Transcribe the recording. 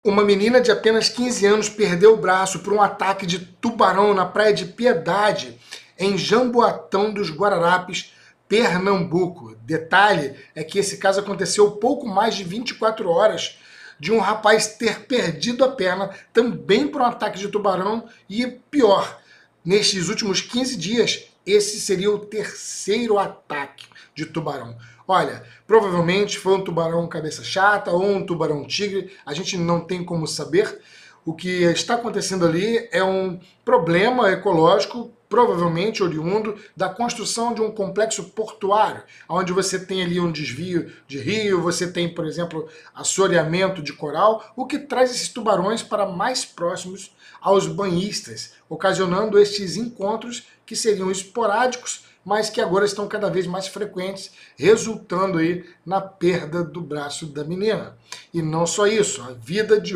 Uma menina de apenas 15 anos perdeu o braço por um ataque de tubarão na Praia de Piedade, em Jamboatão dos Guararapes, Pernambuco. Detalhe é que esse caso aconteceu pouco mais de 24 horas de um rapaz ter perdido a perna também por um ataque de tubarão e pior, nestes últimos 15 dias, esse seria o terceiro ataque de tubarão. Olha, provavelmente foi um tubarão cabeça chata ou um tubarão tigre, a gente não tem como saber. O que está acontecendo ali é um problema ecológico, provavelmente oriundo da construção de um complexo portuário, onde você tem ali um desvio de rio, você tem, por exemplo, assoreamento de coral, o que traz esses tubarões para mais próximos aos banhistas, ocasionando estes encontros que seriam esporádicos, mas que agora estão cada vez mais frequentes, resultando aí na perda do braço da menina. E não só isso, a vida de